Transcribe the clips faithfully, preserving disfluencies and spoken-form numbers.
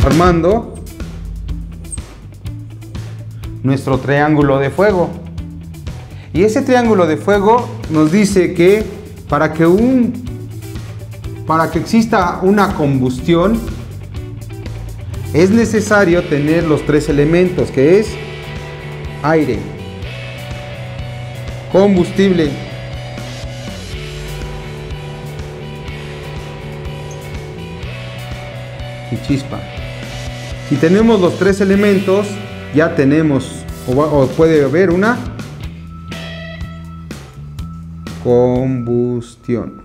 armando nuestro triángulo de fuego. Y ese triángulo de fuego nos dice que para que un para que exista una combustión es necesario tener los tres elementos, que es aire, combustible y chispa. Si tenemos los tres elementos, ya tenemos, o, o puede haber una combustión.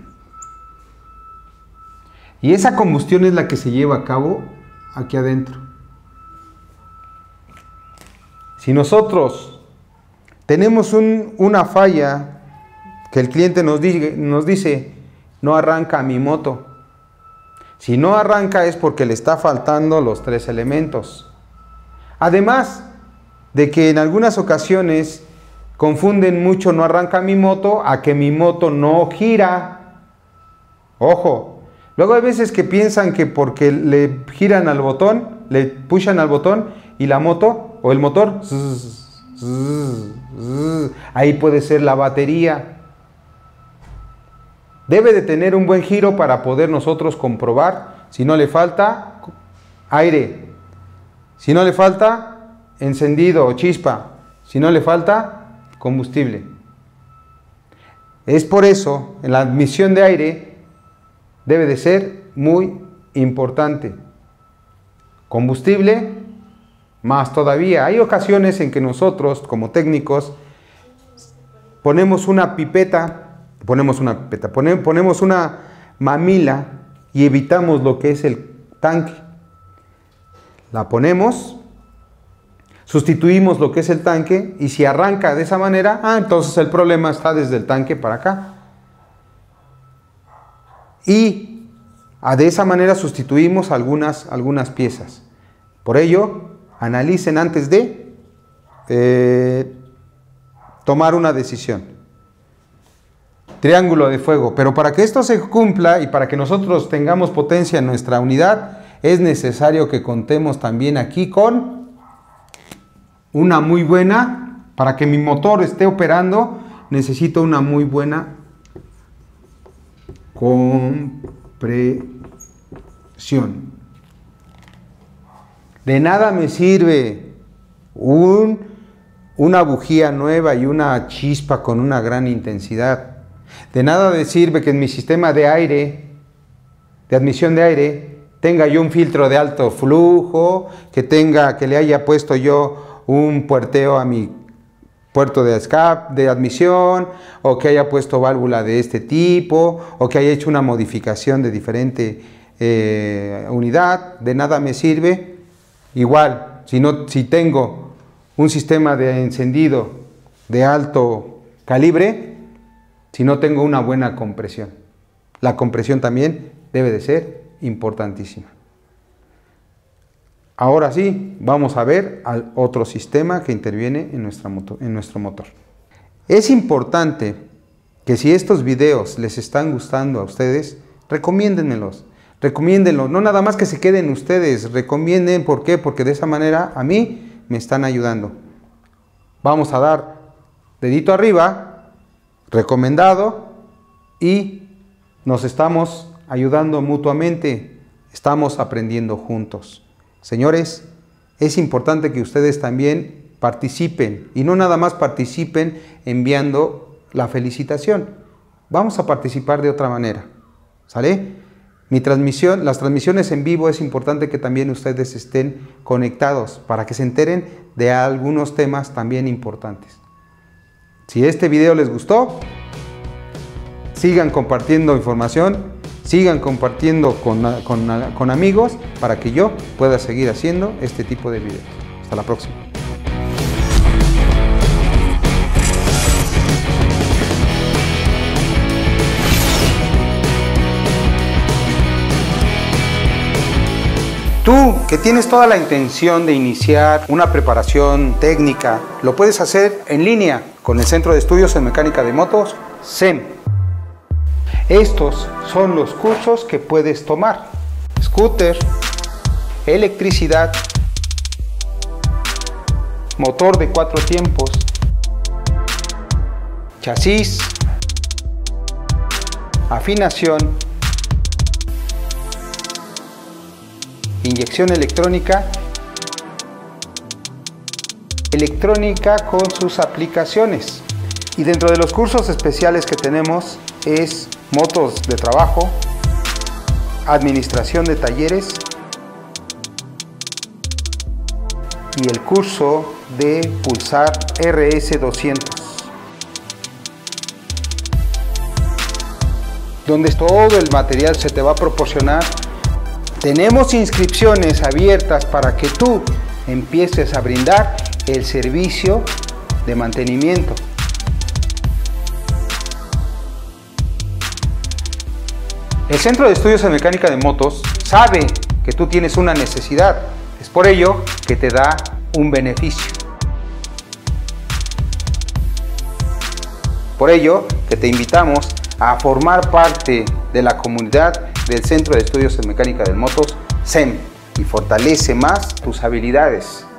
Y esa combustión es la que se lleva a cabo aquí adentro. Si nosotros tenemos un, una falla que el cliente nos, dice, nos dice, no arranca mi moto. Si no arranca es porque le está faltando los tres elementos. Además de que en algunas ocasiones confunden mucho no arranca mi moto a que mi moto no gira. Ojo. Luego hay veces que piensan que porque le giran al botón, le pushan al botón y la moto o el motor, zzz, zzz, zzz, ahí puede ser la batería. Debe de tener un buen giro para poder nosotros comprobar si no le falta aire, si no le falta encendido o chispa, si no le falta combustible. Es por eso, en la admisión de aire, debe de ser muy importante. Combustible, más todavía. Hay ocasiones en que nosotros, como técnicos, ponemos una pipeta, ponemos una pipeta, ponemos una mamila y evitamos lo que es el tanque. La ponemos, sustituimos lo que es el tanque y si arranca de esa manera, ah, entonces el problema está desde el tanque para acá. Y de esa manera sustituimos algunas, algunas piezas. Por ello, analicen antes de eh, tomar una decisión. Triángulo de fuego. Pero para que esto se cumpla y para que nosotros tengamos potencia en nuestra unidad, es necesario que contemos también aquí con una muy buena, para que mi motor esté operando, necesito una muy buena compresión. De nada me sirve un, una bujía nueva y una chispa con una gran intensidad. De nada me sirve que en mi sistema de aire, de admisión de aire, tenga yo un filtro de alto flujo, que tenga, que le haya puesto yo un puerteo a mi puerto de escape, de admisión, o que haya puesto válvula de este tipo, o que haya hecho una modificación de diferente eh, unidad. De nada me sirve. Igual, si, no, si tengo un sistema de encendido de alto calibre, si no tengo una buena compresión. La compresión también debe de ser importantísima. Ahora sí, vamos a ver al otro sistema que interviene en, nuestra moto, en nuestro motor. Es importante que si estos videos les están gustando a ustedes, recomiéndenmelos, recomiéndenlos, no nada más que se queden ustedes, recomienden. ¿Por qué? Porque de esa manera a mí me están ayudando. Vamos a dar dedito arriba, recomendado, y nos estamos ayudando mutuamente, estamos aprendiendo juntos. Señores, es importante que ustedes también participen, y no nada más participen enviando la felicitación. Vamos a participar de otra manera, ¿sale? Mi transmisión, las transmisiones en vivo, es importante que también ustedes estén conectados para que se enteren de algunos temas también importantes. Si este video les gustó, sigan compartiendo información, sigan compartiendo con, con, con amigos para que yo pueda seguir haciendo este tipo de videos. Hasta la próxima. Tú, que tienes toda la intención de iniciar una preparación técnica, lo puedes hacer en línea con el Centro de Estudios en Mecánica de Motos, C E M. Estos son los cursos que puedes tomar: scooter, electricidad, motor de cuatro tiempos, chasis, afinación, inyección electrónica, electrónica con sus aplicaciones. Y dentro de los cursos especiales que tenemos es motos de trabajo, administración de talleres y el curso de Pulsar R S doscientos, donde todo el material se te va a proporcionar. Tenemos inscripciones abiertas para que tú empieces a brindar el servicio de mantenimiento. El Centro de Estudios en Mecánica de Motos sabe que tú tienes una necesidad, es por ello que te da un beneficio. Por ello que te invitamos a formar parte de la comunidad del Centro de Estudios en Mecánica de Motos, C E M, y fortalece más tus habilidades.